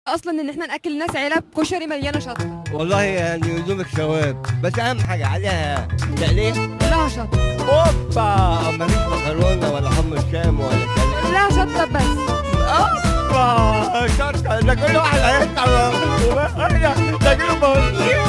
اصلا ان احنا ناكل الناس علب كشري مليانه شطه. والله يعني لزوم الثواب، بس اهم حاجه عليها تقليه كلها شطه. اوبا، مفيش مكرونه ولا حمص شام ولا كلام. كلها شطه بس. اوبا شطه، ده كل واحد هيطلع ده كله